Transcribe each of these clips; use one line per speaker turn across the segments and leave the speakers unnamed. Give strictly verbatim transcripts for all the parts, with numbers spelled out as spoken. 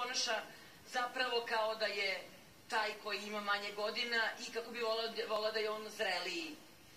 ponaša zapravo kao da je taj koji ima manje godina i kako bi volao da je on zreliji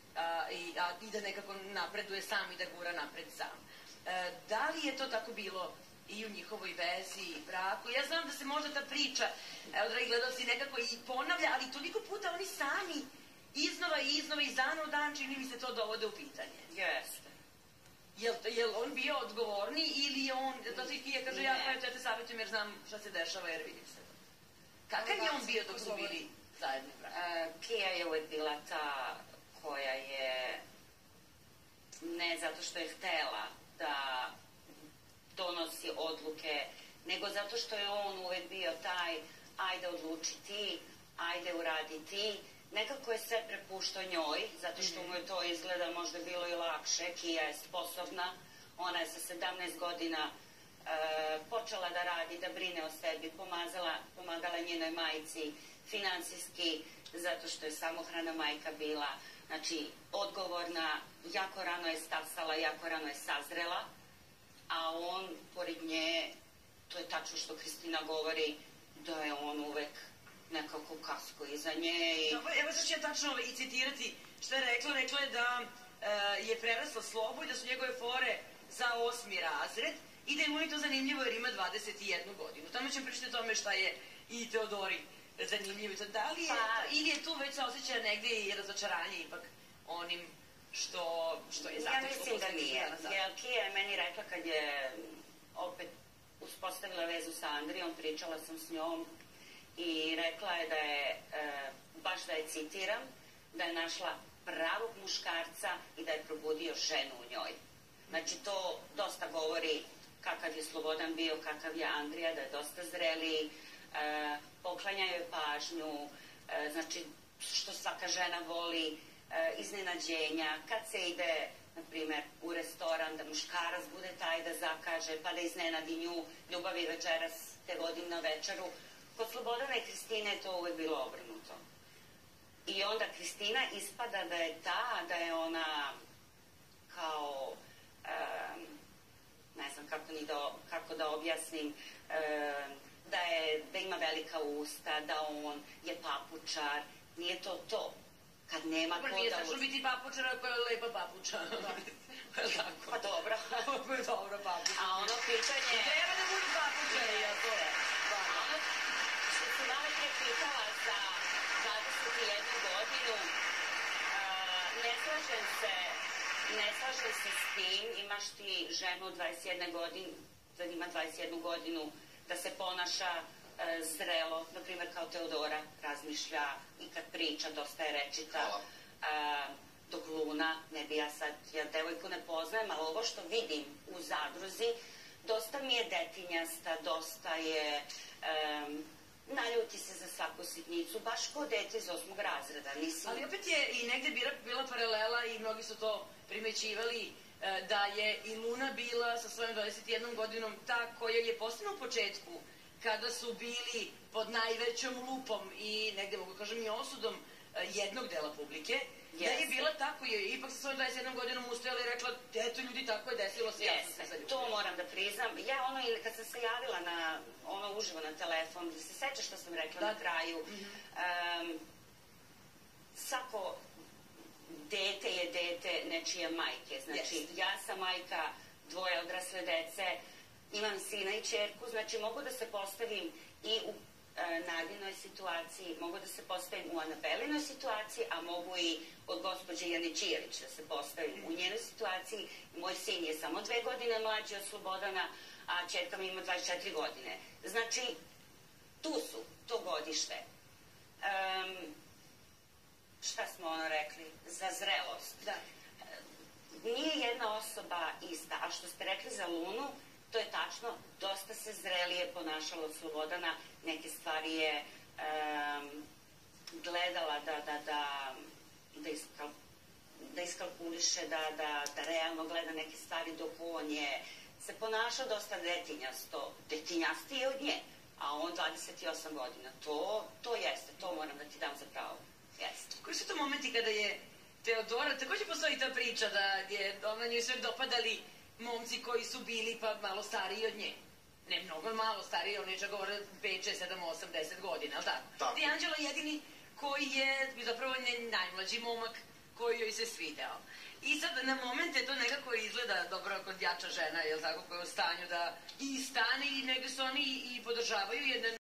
i da nekako napreduje sam i da gura napred sam. Da li je to tako bilo i u njihovoj vezi, braku? Ja znam da se možda ta priča, evo, dragi gledalci, nekako i ponavlja, ali toliko puta oni sami iznova i iznova, iz dana u dan, čini mi se to dovode u pitanje.
Jeste.
Je li on bio odgovorni ili je on, zato i Kija kaže, ja ja te savjetujem jer znam šta se dešava jer vidim se. Kakav je on bio dok su bili zajedni braći?
Kija je uvek bila ta koja je, ne zato što je htela da donosi odluke, nego zato što je on uvek bio taj, ajde odluči ti, ajde uradi ti. Nekako je sve prepuštao njoj, zato što mu je to izgleda možda bilo i lakše. Kija je sposobna, ona je sa sedamnaest godina počela da radi, da brine o sebi, pomagala njenoj majici finansijski, zato što je samohrana majka bila, znači odgovorna, jako rano je stasala, jako rano je sazrela, a on, pored nje, to je tačno što Kristina govori, da je on uvek nekako kasko iza nje.
Evo sad ću ja tačno i citirati što je rekla. Rekla je da je prerasla Slobu i da su njegove fore za osmi razred i da je mu je to zanimljivo jer ima dvadeset jednu godinu. Tamo ćemo pričati o tome šta je i Teodori zanimljivo. Da li je, ili je tu već se osjeća negde i razočaranje ipak onim što je zato?
Ja mislim da nije. Jer Kija je meni rekla kad je opet uspostavila vezu sa Andrijom, pričala sam s njom i rekla je da je, baš da je citiram, da je našla pravog muškarca i da je probudio ženu u njoj. Znači to dosta govori kakav je Slobodan bio, kakav je Andrija, da je dosta zreliji, poklanja joj pažnju, znači što svaka žena voli, iznenađenja, kad se ide, na primer, u restoran, da muškarac bude taj da zakaže, pa da iznenadi nju, ljubavi večeras te vodim na večeru. Kod Slobodana i Kristine je to uvek bilo obrnuto. I onda Kristina ispada da je ta, da je ona kao, ne znam kako da objasnim, da ima velika usta, da on je papučar. Nije to to. Kad nema ko da...
Nije tačno biti papučar ako je lepa papuča.
Pa dobro.
Dobro papuča.
A ono pitanje...
Treba da budu papučari, ja to je.
A ono što se malo pre pitala za dvadeset jednu godinu, ne slažem se, ne slažem se s tim, imaš ti ženu dvadeset jedne godine, da ima dvadeset jednu godinu, da se ponaša zrelo, na primjer kao Teodora, razmišlja i kad priča, dosta je rečita, dok Luna, ne bi ja sad, ja devojku ne poznajem, ali ovo što vidim u Zadruzi, dosta mi je detinjasta, dosta je, naljuti se za svaku sitnicu, baš kao dete iz osmog razreda.
Ali opet je i negde bila paralela i mnogi su to primećivali, da je i Luna bila sa svojom dvadeset jednom godinom ta koja je posebno u početku, kada su bili pod najvećom lupom i negde mogu kažem i osudom jednog dela publike, da je bila tako je ipak sa svojom dvadeset jednom godinom ustajala i rekla, eto ljudi, tako je desilo se.
Jeste, to moram da priznam. Ja ono, kad sam se javila na ono uživo na telefon, da se sećaš što sam rekla na kraju, svako dete je dete nečije majke. Znači, ja sam majka dvoje odrasle dece, imam sina i čerku, znači mogu da se postavim i u Nadinoj situaciji, mogu da se postavim u Anabelinoj situaciji, a mogu i od gospođe Janičijević da se postavim u njenoj situaciji. Moj sin je samo dve godine mlađi od Slobodana, a čerka mi ima dvadeset četiri godine. Znači, tu su, to godište. Šta smo ono rekli? Za zrelost. Nije jedna osoba ista, a što ste rekli za Lunu, to je tačno, dosta se zrelije ponašalo od Slobodana, neke stvari je gledala da iskalkuliše, da realno gleda neke stvari, dok on je se ponašao dosta detinjasto, detinjastije od nje, a on dvadeset osam godina. To jeste, to moram da ti dam za pravo. Jeste.
Koji su to momenti kada je Teodora, takođe postoji ta priča da je ona njoj sve dopadali momci koji su bili pa malo stariji od nje. ne mnogo malo stariji, oni će govore pet, šest, sedam, osam, deset godina, ali tako?
Tako.
D'Angelo je jedini koji je zapravo najmlađi momak koji joj se svideo. I sad na momente to nekako izgleda dobro kod jača žena, jel tako, koja je u stanju da i stane i negde se oni i podržavaju jedan